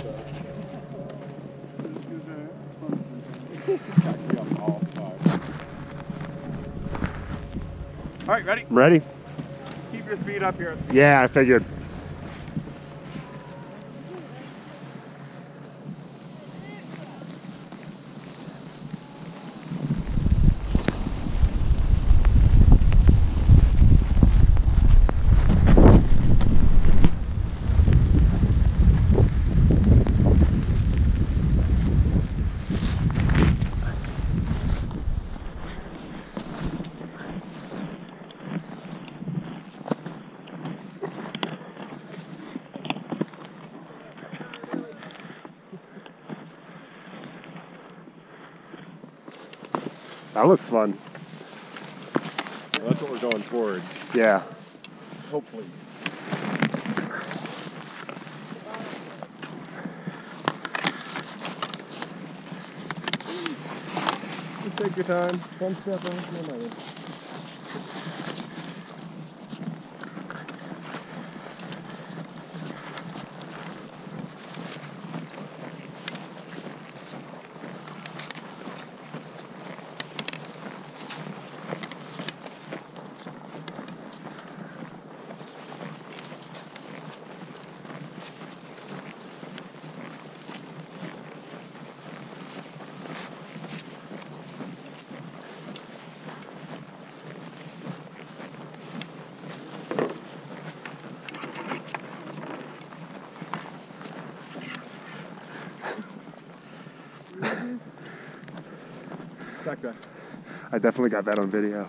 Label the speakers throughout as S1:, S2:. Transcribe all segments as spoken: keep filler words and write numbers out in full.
S1: All right, ready?
S2: Ready?
S1: Keep your speed up here.
S2: Yeah, I figured. That looks fun.
S3: Well, that's what we're going towards.
S2: Yeah.
S3: Hopefully. Just take your time. One step after another. Back back.
S2: I definitely got that on video.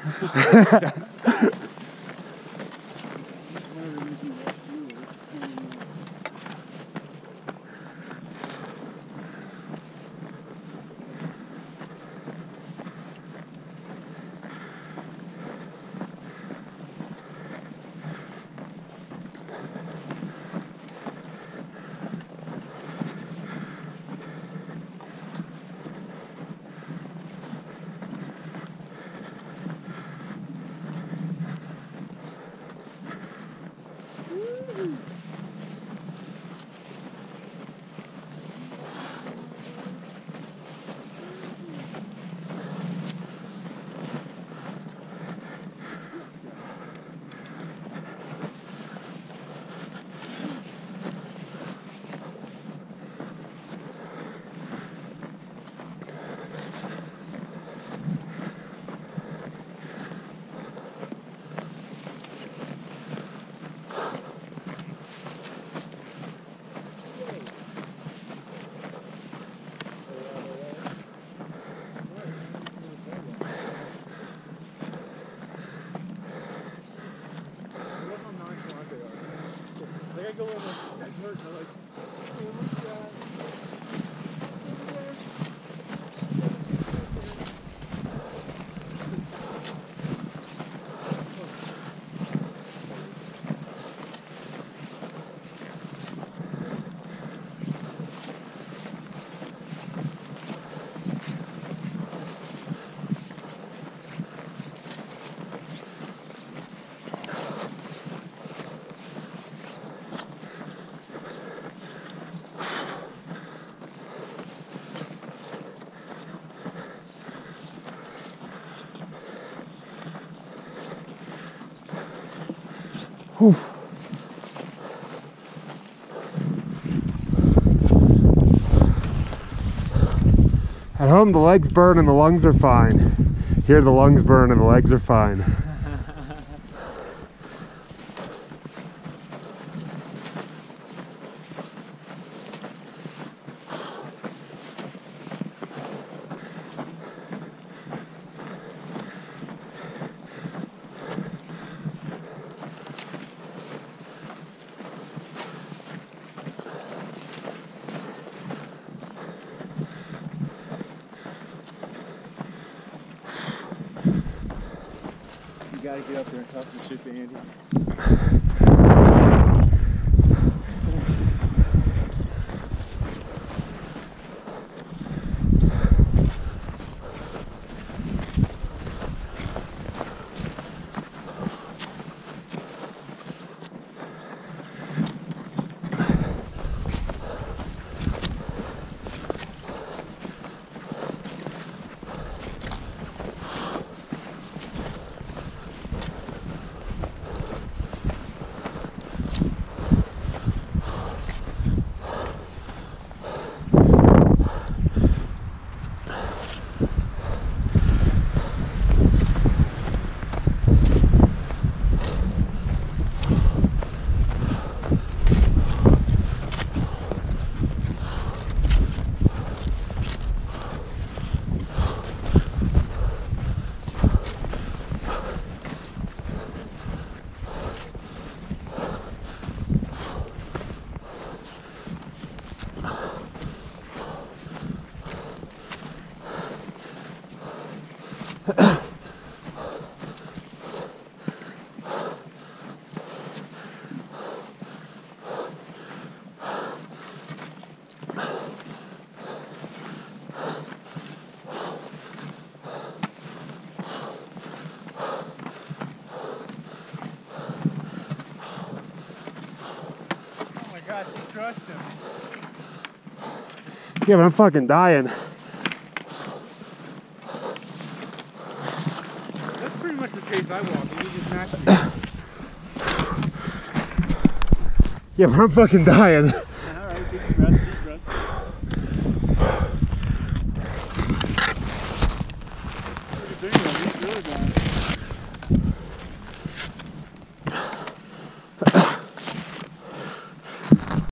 S2: Whew. At home, the legs burn and the lungs are fine. Here, the lungs burn and the legs are fine.
S1: You gotta get up there and talk some shit to Andy. Yeah, she crushed him.
S2: Yeah, but I'm fucking dying.
S1: That's pretty much the pace I walk, and you just matched me.
S2: Yeah, but I'm fucking dying.